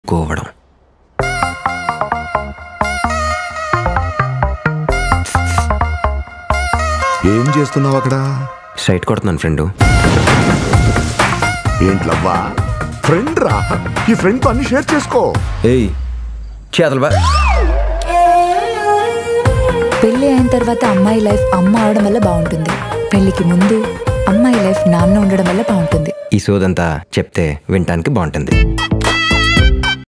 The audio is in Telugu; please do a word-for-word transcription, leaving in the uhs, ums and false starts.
కోవడం. ఏం చేస్తున్నావు అక్కడ? సైట్ కొడుతున్నాను ఫ్రెండు. ఏంట్లవ్వా ఫ్రెండ్ రా, ఈ ఫ్రెండ్ తో అన్ని షేర్ చేసుకో. ఏయ్ చేతలు బా. పెళ్లి అయిన తర్వాత అమ్మాయి లైఫ్ అమ్మ అవడం వల్ల బాగుంటుంది, పెళ్లికి ముందు అమ్మాయి లైఫ్ నాన్న ఉండడం వల్ల బాగుంటుంది. ఈ సోదంతా చెప్తే వినటానికి బాగుంటుంది.